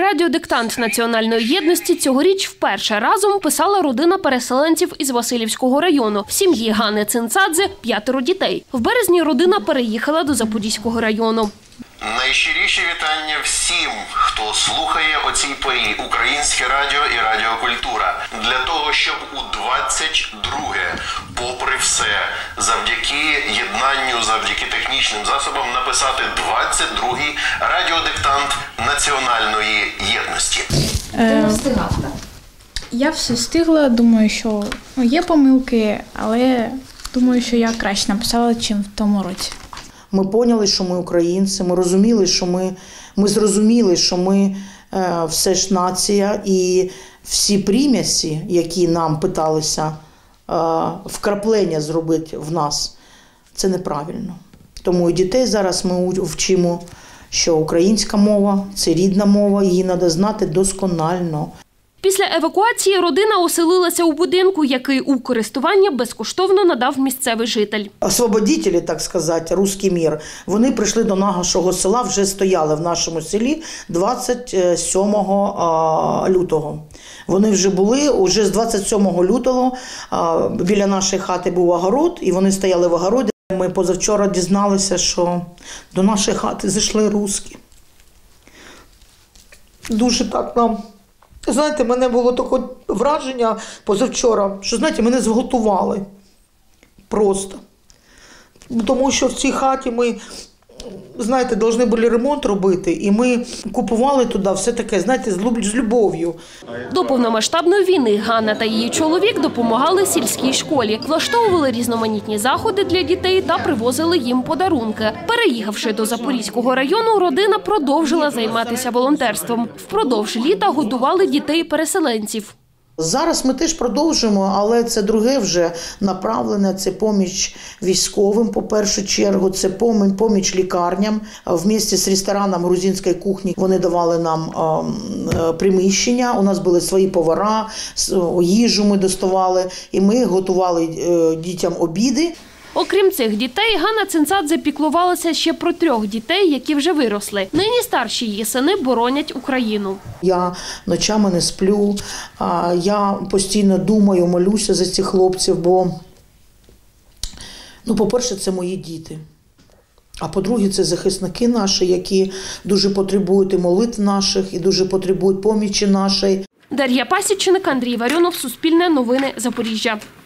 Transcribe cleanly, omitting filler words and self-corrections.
Радіодиктант національної єдності цьогоріч вперше разом писала родина переселенців із Василівського району. В сім'ї Ганни Цинцадзе 5 дітей. В березні родина переїхала до Запорізького району. Найщиріші вітання всім, хто слухає о цій порі Українське радіо і Радіокультура. Для того, щоб у 22-ге, попри все, завдяки єднанню, завдяки технічним засобам написати 22-й радіодиктант національної єдності. Ти не встигла? Я все встигла, думаю, що є помилки, але думаю, що я краще написала, ніж в тому році. Ми поняли, що ми українці, ми розуміли, що ми зрозуміли, що ми все ж нація, і всі примісі, які нам питалися вкраплення зробити в нас, це неправильно. Тому і дітей зараз ми вчимо, що українська мова – це рідна мова, її треба знати досконально. Після евакуації родина оселилася у будинку, який у користування безкоштовно надав місцевий житель. Освободителі, так сказати, «Руський мір», вони прийшли до нашого села, вже стояли в нашому селі 27 лютого. Вони вже були, уже з 27 лютого біля нашої хати був огород, і вони стояли в огороді. Ми позавчора дізналися, що до нашої хати зайшли русські. Дуже так нам... Знаєте, мене було таке враження позавчора, що, знаєте, мене зґвалтували. Просто. Тому що в цій хаті ми, знаєте, повинні були ремонт робити, і ми купували туди все таке, знаєте, з любов'ю. До повномасштабної війни Ганна та її чоловік допомагали сільській школі, влаштовували різноманітні заходи для дітей та привозили їм подарунки. Переїхавши до Запорізького району, родина продовжила займатися волонтерством. Впродовж літа годували дітей-переселенців. Зараз ми теж продовжуємо, але це друге вже направлене, це поміч військовим, по першу чергу, це поміч лікарням. В місті з рестораном грузинської кухні вони давали нам приміщення, у нас були свої повара, їжу ми доставали, і ми готували дітям обіди. Окрім цих дітей, Ганна Цинцадзе піклувалася ще про 3 дітей, які вже виросли. Нині старші її сини боронять Україну. Я ночами не сплю, я постійно думаю, молюся за цих хлопців, бо, по-перше, це мої діти. А по-друге, це захисники наші, які дуже потребують і молитв наших, і дуже потребують помічі нашої. Дар'я Пасічник, Андрій Варіонов, Суспільне новини, Запоріжжя.